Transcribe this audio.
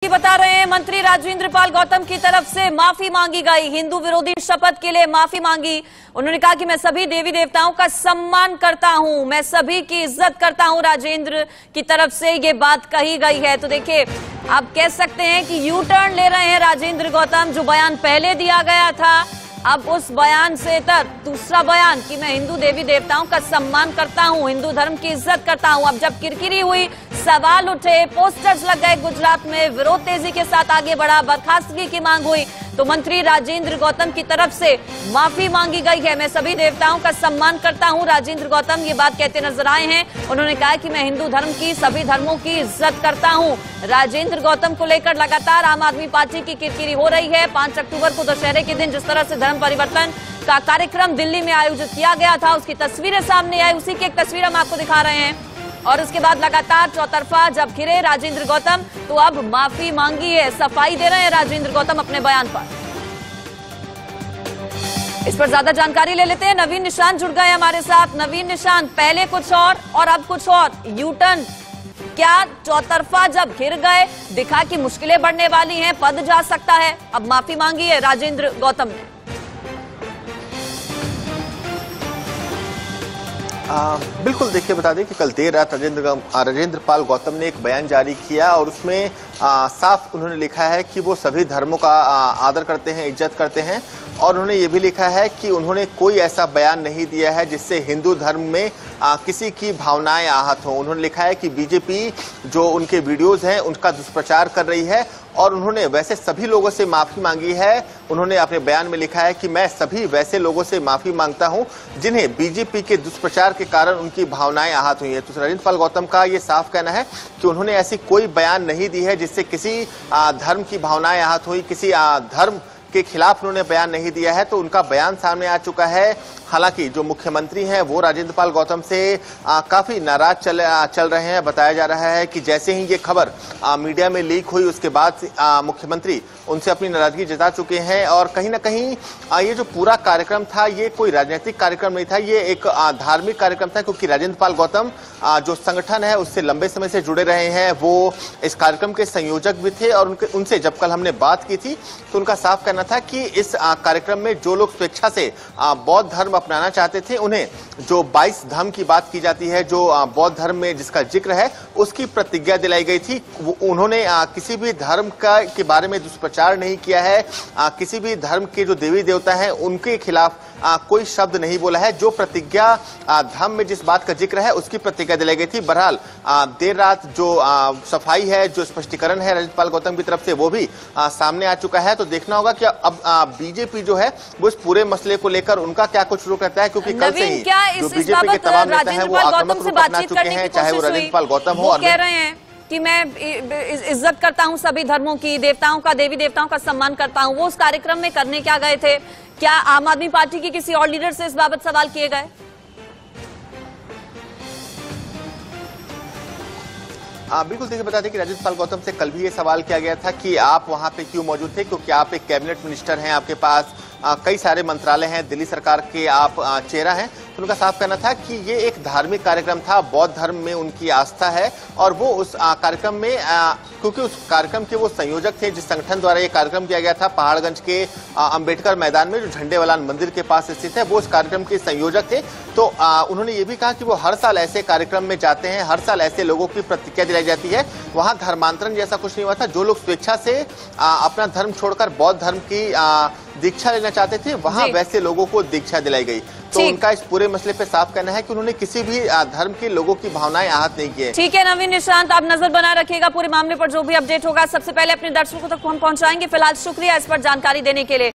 बता रहे हैं मंत्री राजेंद्र पाल गौतम की तरफ से माफी मांगी गई, हिंदू विरोधी शपथ के लिए माफी मांगी। उन्होंने कहा कि मैं सभी देवी देवताओं का सम्मान करता हूं, मैं सभी की इज्जत करता हूं। राजेंद्र की तरफ से ये बात कही गई है। तो देखिए, आप कह सकते हैं कि यू टर्न ले रहे हैं राजेंद्र गौतम। जो बयान पहले दिया गया था, अब उस बयान से दूसरा बयान कि मैं हिंदू देवी देवताओं का सम्मान करता हूं, हिंदू धर्म की इज्जत करता हूं। अब जब किरकिरी हुई, सवाल उठे, पोस्टर्स लग गए गुजरात में, विरोध तेजी के साथ आगे बढ़ा, बर्खास्तगी की मांग हुई, तो मंत्री राजेंद्र गौतम की तरफ से माफी मांगी गई है। मैं सभी देवताओं का सम्मान करता हूं, राजेंद्र गौतम ये बात कहते नजर आए हैं। उन्होंने कहा कि मैं हिंदू धर्म की, सभी धर्मों की इज्जत करता हूं। राजेंद्र गौतम को लेकर लगातार आम आदमी पार्टी की किरकिरी हो रही है। 5 अक्टूबर को दशहरे के दिन जिस तरह से धर्म परिवर्तन का कार्यक्रम दिल्ली में आयोजित किया गया था, उसकी तस्वीरें सामने आई, उसी की एक तस्वीर हम आपको दिखा रहे हैं। और उसके बाद लगातार चौतरफा जब घिरे राजेंद्र गौतम, तो अब माफी मांगी है, सफाई दे रहे हैं राजेंद्र गौतम अपने बयान पर। इस पर ज्यादा जानकारी ले लेते हैं। नवीन निशांत जुड़ गए हमारे साथ। नवीन निशांत, पहले कुछ और अब कुछ और, यू टर्न क्या? चौतरफा जब घिर गए, दिखा कि मुश्किलें बढ़ने वाली हैं, पद जा सकता है, अब माफी मांगी है राजेंद्र गौतम ने। बिल्कुल, देखिए बता दें कि कल देर रात राजेंद्र पाल गौतम ने एक बयान जारी किया और उसमें साफ उन्होंने लिखा है कि वो सभी धर्मों का आदर करते हैं, इज्जत करते हैं। और उन्होंने ये भी लिखा है कि उन्होंने कोई ऐसा बयान नहीं दिया है जिससे हिंदू धर्म में किसी की भावनाएं आहत हों। उन्होंने लिखा है कि बीजेपी जो उनके वीडियोस हैं उनका दुष्प्रचार कर रही है और उन्होंने वैसे सभी लोगों से माफी मांगी है। उन्होंने अपने बयान में लिखा है कि मैं सभी वैसे लोगों से माफी मांगता हूं जिन्हें बीजेपी के दुष्प्रचार के कारण उनकी भावनाएं आहत हुई है। तो राजेंद्र पाल गौतम का ये साफ कहना है कि उन्होंने ऐसी कोई बयान नहीं दी है जिससे किसी धर्म की भावनाएं आहत हुई, किसी धर्म के खिलाफ उन्होंने बयान नहीं दिया है। तो उनका बयान सामने आ चुका है। हालांकि जो मुख्यमंत्री हैं वो राजेंद्र पाल गौतम से काफी नाराज चल रहे हैं। बताया जा रहा है कि जैसे ही ये खबर मीडिया में लीक हुई, उसके बाद मुख्यमंत्री उनसे अपनी नाराजगी जता चुके हैं। और कहीं ना कहीं ये जो पूरा कार्यक्रम था, ये कोई राजनीतिक कार्यक्रम नहीं था, ये एक धार्मिक कार्यक्रम था, क्योंकि राजेंद्र पाल गौतम जो संगठन है उससे लंबे समय से जुड़े रहे हैं। वो इस कार्यक्रम के संयोजक भी थे और उनसे जब कल हमने बात की थी तो उनका साफ कहना था कि इस कार्यक्रम में जो लोग स्वेच्छा से बौद्ध धर्म अपनाना चाहते थे, उन्हें जो 22 धर्म की बात की जाती है, जो बौद्ध धर्म में जिसका जिक्र है, उसकी प्रतिज्ञा दिलाई गई थी। उन्होंने किसी भी धर्म के बारे में दुष्प्रचार नहीं किया है, किसी भी धर्म के जो देवी देवता हैं उनके खिलाफ कोई शब्द नहीं बोला है। जो प्रतिज्ञा धर्म में जिस बात का जिक्र है उसकी प्रतिज्ञा दिलाई गई थी। बहरहाल देर रात जो सफाई है, जो स्पष्टीकरण है राजेंद्र पाल गौतम की तरफ से, वो भी सामने आ चुका है। तो देखना होगा कि अब बीजेपी जो है वो इस पूरे मसले को लेकर उनका क्या कुछ रुख रहता है, क्योंकि कल से ही जो बीजेपी के तमाम नेता हैं वो आक्रामक रुख अपना चुके हैं, चाहे वो राजेंद्र पाल गौतम हो। कह रहे हैं कि मैं इज्जत करता हूं सभी धर्मों की, देवताओं का, देवी देवताओं का सम्मान करता हूं। वो उस कार्यक्रम में करने क्या गए थे? क्या आम आदमी पार्टी के किसी और लीडर से इस बाबत सवाल किए गए? बिल्कुल, देखिए बता दें कि राजेंद्र पाल गौतम से कल भी ये सवाल किया गया था कि आप वहां पे क्यों मौजूद थे, क्योंकि आप एक कैबिनेट मिनिस्टर हैं, आपके पास कई सारे मंत्रालय हैं, दिल्ली सरकार के आप चेहरा हैं। तो उनका साफ कहना था कि ये एक धार्मिक कार्यक्रम था, बौद्ध धर्म में उनकी आस्था है और वो उस कार्यक्रम में, क्योंकि उस कार्यक्रम के वो संयोजक थे, जिस संगठन द्वारा ये कार्यक्रम किया गया था पहाड़गंज के अंबेडकर मैदान में जो झंडेवालान मंदिर के पास स्थित है, वो उस कार्यक्रम के संयोजक थे। तो उन्होंने ये भी कहा कि वो हर साल ऐसे कार्यक्रम में जाते हैं, हर साल ऐसे लोगों की प्रतिक्रिया दिलाई जाती है। वहां धर्मांतरण जैसा कुछ नहीं हुआ था। जो लोग स्वेच्छा से अपना धर्म छोड़कर बौद्ध धर्म की दीक्षा लेना चाहते थे, वहां वैसे लोगों को दीक्षा दिलाई गई। तो उनका इस पूरे मसले पे साफ कहना है कि उन्होंने किसी भी धर्म के लोगों की भावनाएं आहत नहीं की है। ठीक है नवीन निशांत, आप नजर बनाए रखिएगा पूरे मामले पर, जो भी अपडेट होगा सबसे पहले अपने दर्शकों तक हम पहुंचाएंगे। फिलहाल शुक्रिया इस पर जानकारी देने के लिए।